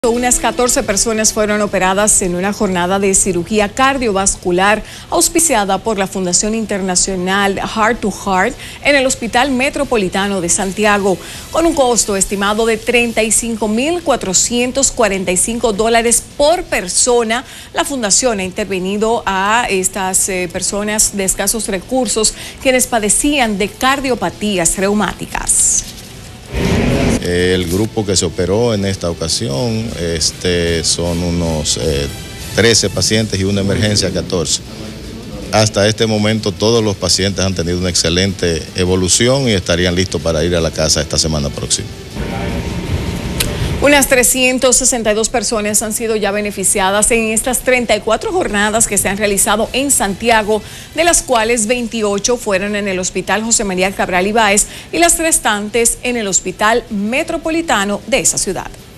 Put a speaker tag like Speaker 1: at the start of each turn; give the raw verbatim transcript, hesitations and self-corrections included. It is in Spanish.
Speaker 1: Unas catorce personas fueron operadas en una jornada de cirugía cardiovascular auspiciada por la Fundación Internacional Heart to Heart en el Hospital Metropolitano de Santiago, con un costo estimado de treinta y cinco mil cuatrocientos cuarenta y cinco dólares por persona. La Fundación ha intervenido a estas eh, personas de escasos recursos quienes padecían de cardiopatías reumáticas.
Speaker 2: El grupo que se operó en esta ocasión este, son unos eh, trece pacientes y una emergencia catorce. Hasta este momento todos los pacientes han tenido una excelente evolución y estarían listos para ir a la casa esta semana próxima.
Speaker 1: Unas trescientas sesenta y dos personas han sido ya beneficiadas en estas treinta y cuatro jornadas que se han realizado en Santiago, de las cuales veintiocho fueron en el Hospital José María Cabral Ibáez y las restantes en el Hospital Metropolitano de esa ciudad.